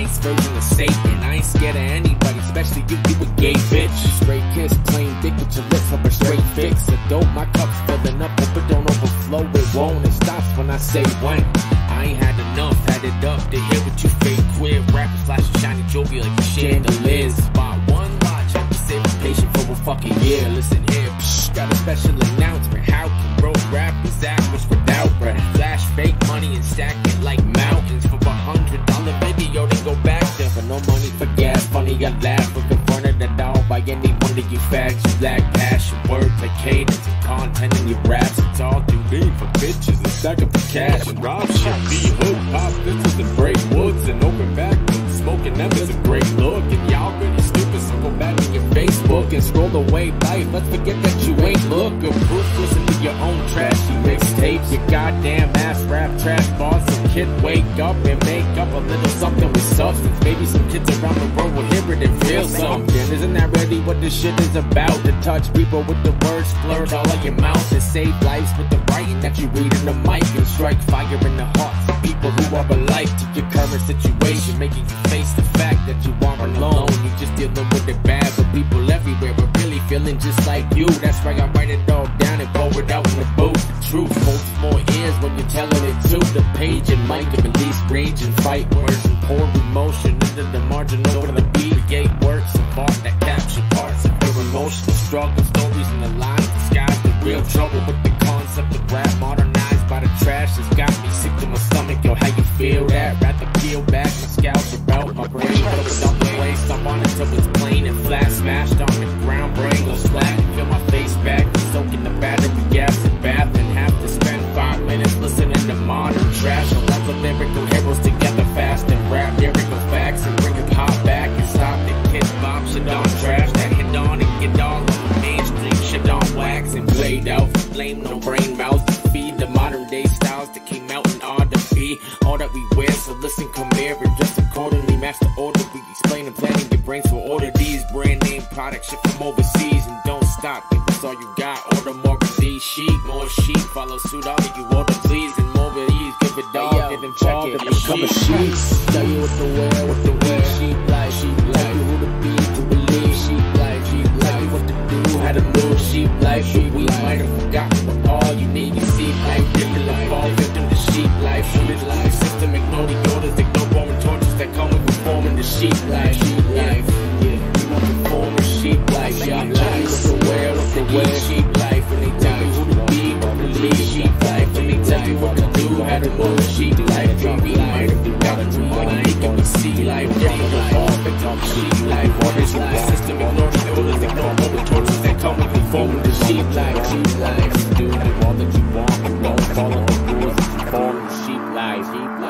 Satan's version of Satan. I ain't scared of anybody, especially you a gay bitch. Straight kiss, plain dick with your lips up a straight fix. A dope, my cup's filling up, but don't overflow. It won't, it stops when I say when. I ain't had enough, had it up to hear what you fake queer rappers flashing shiny jewelry like chandeliers. Spot one watch, I've been saving patient for a fucking year. Listen here, got a special announcement. How can broke rappers act without breath? Flash fake money and stack it like mountains for $100 video, then go back there for no money for gas. Funny, I laugh when confronted at all by any one of you fags. You lack passion, wordplay, cadence, and content in your raps. It's all too deep for bitches and stack up the cash and rob shit. Be hood, pop bitches and break woods and open back. Smoking them is a great look, and y'all really stupid, so go back to your Facebook and scroll away life. Let's forget that you ain't looking proof. Listen to your own trashy mixtapes, your goddamn ass rap trash bars. Some kid wake up and make up a little something with substance. Maybe some kids around the world will hear it and feel something. Isn't that really what this shit is about? To touch people with the words blurred all of your mouth, to save lives with the writing that you read in the mic, and strike fire in the hearts of people who are alike to your current situation, making you face the fact that you aren't alone. You just dealing with it bad, but people everywhere are really feeling just like you. That's why I write it all down and pour it out in the booth. The truth holds more ears when you're telling it to the page and mic of release rage and fight words and pour emotion into the margin over the beat. Create works of art that capture parts of your emotional struggle, stories in the lines disguise the real trouble with the concept of rap modernized by the trash. It's got me sick to my stomach. Yo, how you feel that? Rather peel back my scalp about my brain, put it on the waist. I'm on it till it's plain and flat, smashed on the ground, brain goes flat. Feel my face back, soaking the battery acid bath, and have to spend 5 minutes listening to modern trash. A lot of lyrical heroes together fast and rap lyrical facts and bring hip hop back and stop the kids bomb shit on trash that hit on and get all of the mainstream shit on wax and played out for blame. No brain mouths to feed the modern day styles that came out in order to be all that we wear. So listen, come here and dress accordingly, match the order. We explain and planning your brains for order these brand name products shipped from overseas, and don't stop. Think that's all you got. Order more of these sheep, more sheep. Follow suit, all of you order please, and more of these. Give it dog, get them check it. Become a sheep. Tell you what to wear, what to wear. Sheep life, sheep life. Tell you who to be, to believe. Sheep life, sheep life. Tell you what to do, how to move. Sheep life, sheep. We might have forgotten, but all you need is sheep life. Victim to fall, victim to sheep life. Shoot it life. System ignore the orders, ignore Roman torches that come with reforming the sheep life. Sheep life, yeah. We want to form a sheep life. Sheep life. What to wear, what to wear. Sheep life. And they tell you who to be, what to believe. Sheep life. And they tell you what to do, how to move. Sheep life. We might have forgotten, but I ain't gonna see life. Getting the fall, victim to sheep life. Orders in the system ignore the orders, ignore Roman torches that come with reforming the sheep life. Sheep life. Do all that you want, but don't follow the rules. Fall in the sheep life.